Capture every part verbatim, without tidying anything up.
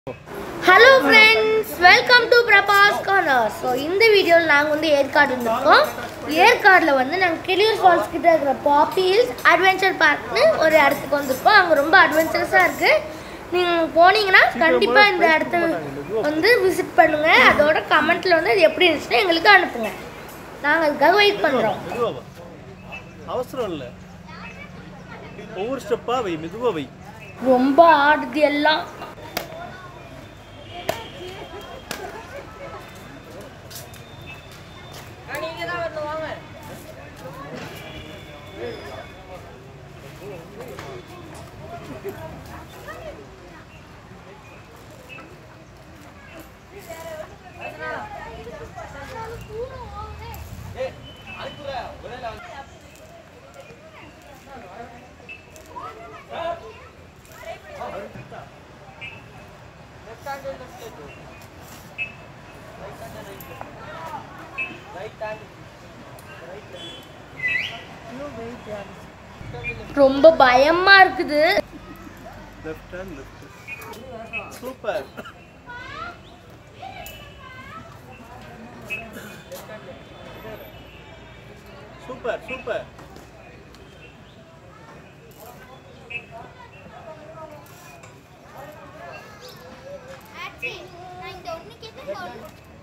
Hello friends, welcome to Prabha's Corner. So இந்த வீடியோல நாங்க வந்து ஏற்காடு வந்திருக்கோம். ஏற்காடுல வந்து நாங்க கிளியூர் ஃபால்ஸ் கிட்ட இருக்கிற பாப்பி ஹில்ஸ் அட்வென்ச்சர் பார்க்னு ஒரு இடத்துக்கு வந்திருக்கோம். அங்க ரொம்ப அட்வென்ச்சரஸா இருக்கு. நீங்க போனீங்கன்னா கண்டிப்பா இந்த இடத்தை வந்து விசிட் பண்ணுங்க. அதோட கமெண்ட்ல வந்து அது எப்படி இருந்துச்சுன்னு எங்களுக்கு அனுப்புங்க. நாங்க அதுக்காக வெயிட் பண்றோம். அவசரம் இல்ல. ஒவ்வொரு ஸ்டெப்பா வை, மெதுவா வை. ரொம்ப ஆடுது எல்லாம். ரொம்ப பயமா இருக்குது. Left hand left. Super. Super super. ஆச்சி நான் இந்த ஒண்ணு கேட்டேன்.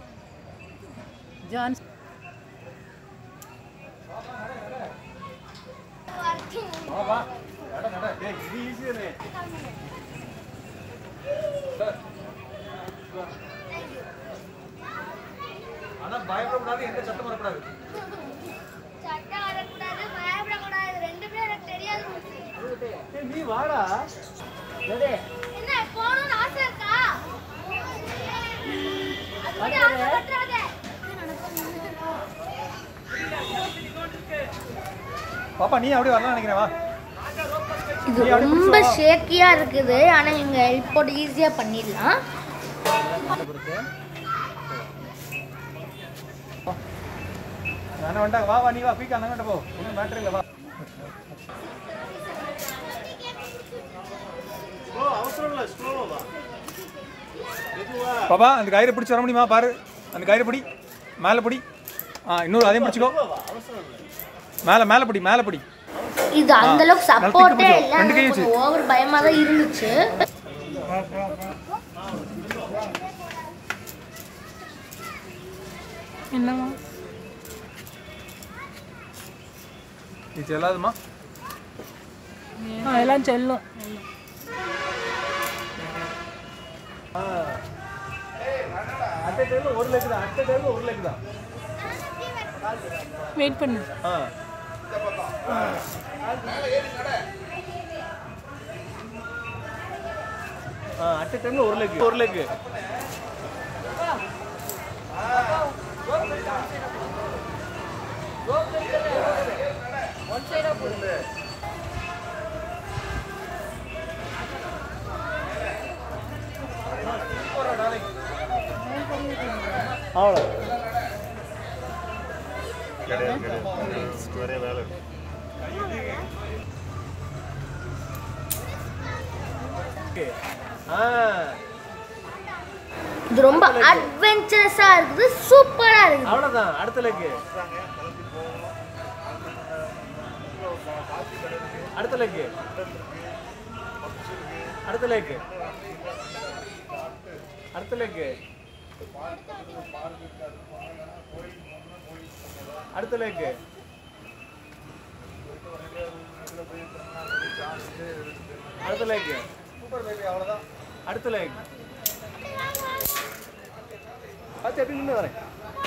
ஜான் வா வா. நட நட. ஏய் இது ஈஸியானே. ஆனா பயப்படக்கூடாது, எந்த சத்தம் வரக்கூடாது. சட்டை வரக்கூடாது, பயப்படக்கூடாது. ரெண்டுமே எனக்கு தெரியாது. ஏய் நீ வாடா. டேடே என்ன போணும்னு ஆசை இருக்கா? அது ஆசைப்படாத. பாப்பா நீ அப்படியே வரலாம் நினைக்கிறேன். வா. இது ரொம்ப ஷேக்கியா இருக்குது. ஆனா இங்க ஹெல்ப் போட்டு ஈஸியா பண்ணிடலாம். நானே வந்துட்டா. வா வா நீ வா. குயிக்கா அங்க போ. ஒன்றும் மேட்டர் இல்லை. வா. ஸ்லோ அவசரம் இல்லை. ஸ்லோவா வா. மெதுவா. பாப்பா அந்த கயிறை பிடிச்சி வர முடியுமா பாரு. அந்த கயிறை பிடி. மேலே பிடி. ஆ இன்னொரு அதையும் பிடிச்சிக்கோ. அவசரம் இல்லை. மேலே மேலே பிடி. மேலே பிடி. இது அந்த அளவுக்கு சப்போர்ட்டே இல்ல. கொஞ்சம் ஓவர் பயமா தான் இருந்துச்சு. என்னமா இது செல்லாதுமா? ஆ எல்லாம் செல்லும். அட்டை டைம்ல ஒரு லெக் தான். அட்டை டைம்ல ஒரு லெக் தான். வெயிட் பண்ணு. ஆ ஆ அட்டை டைம்ல ஒரு லெக் ஒரு லெக். அவ்வளோ இது ரொம்ப அட்வென்ச்சரஸா இருக்குது. சூப்பரா இருக்குது. அவ்வளோதான். அடுத்த லெக்கு. அடுத்த லெக்கு. அடுத்த லெக்கு. அடுத்த லெக்கு. அடுத்த லெக்கு. அடுத்த லெக்கு. Super baby. அவ்வளோதான். அடுத்த லெக். பார்த்து எப்படி நின்று வரேன்.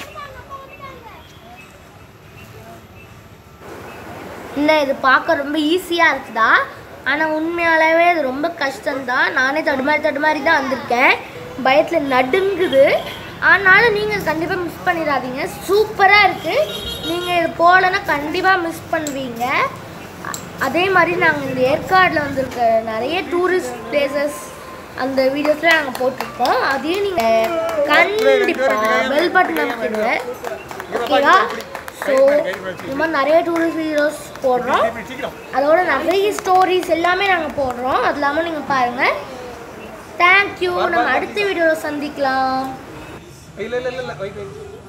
என்ன இது பார்க்க ரொம்ப ஈஸியா இருக்குதா? ஆனா உண்மையாலவே இது ரொம்ப கஷ்டம்தான். நானே தடுமாறி தடுமாறி தான் வந்திருக்கேன். பயத்துல நடுங்குது. ஆனாலும் நீங்கள் கண்டிப்பாக மிஸ் பண்ணிடாதீங்க. சூப்பராக இருக்குது. நீங்கள் இது போகலன்னா கண்டிப்பாக மிஸ் பண்ணுவீங்க. அதே மாதிரி நாங்கள் இந்த ஏற்காடில் வந்திருக்க நிறைய டூரிஸ்ட் பிளேசஸ் அந்த வீடியோஸ்லாம் நாங்கள் போட்டிருக்கோம். அதையும் நீங்கள் கண்டிப்பாக பெல் பட்டன் அமைக்கிடுங்க. ஓகேவா? ஸோ இந்த மாதிரி நிறைய டூரிஸ்ட் வீடியோஸ் போடுறோம். அதோட நிறைய ஸ்டோரிஸ் எல்லாமே நாங்கள் போடுறோம். அது இல்லாமல் நீங்கள் பாருங்கள். தேங்க்யூ. நம்ம அடுத்த வீடியோவில் சந்திக்கலாம். இல்லை இல்லை இல்லை வெயிட் வெயிட்